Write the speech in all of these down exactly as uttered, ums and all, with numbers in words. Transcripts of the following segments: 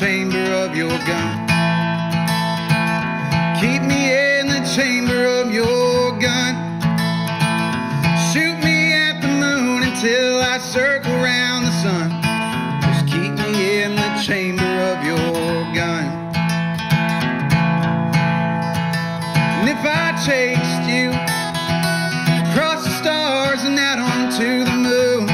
chamber of your gun. Keep me in the chamber of your gun. Shoot me at the moon until I circle around the sun. Just keep me in the chamber of your gun. And if I chased you across the stars and out onto the moon,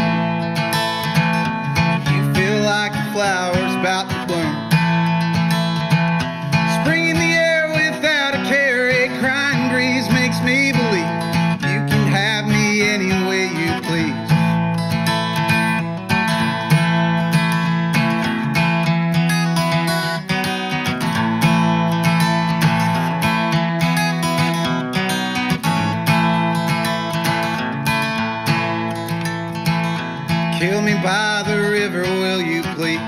you feel like the flowers about to bloom. Spring in the air without a care, a crying breeze makes me believe you can have me any way you please. Kill me by the river, will you please?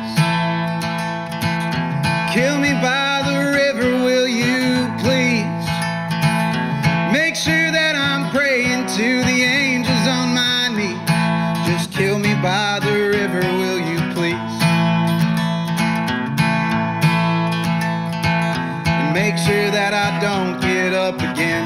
Kill me by the river, will you please? Make sure that I'm praying to the angels on my knees. Just kill me by the river, will you please? And make sure that I don't get up again.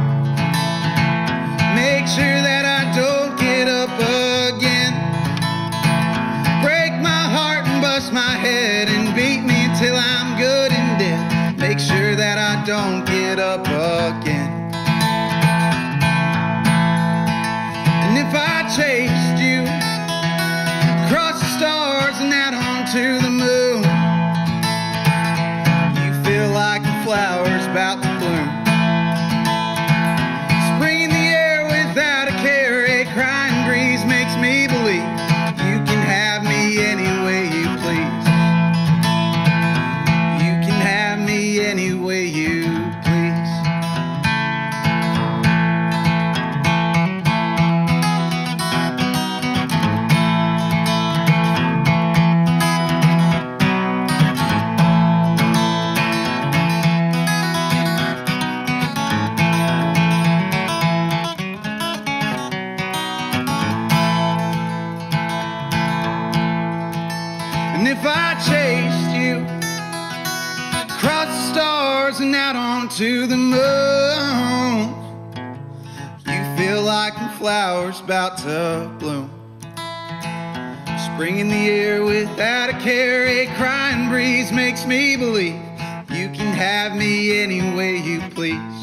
Make sure that I don't get up again. Break my heart and bust my head and beat me till I'm good and dead. Make sure that I don't get up again. And if I chased you across the stars and out onto the moon, you feel like the flowers about to bloom. Spring in the air without a care, a crying breeze makes me believe you can have me any way you please. You can have me any way you please. And if I chased you across the stars and out onto the moon, you feel like the flowers about to bloom. Spring in the air without a care, a crying breeze makes me believe you can have me any way you please.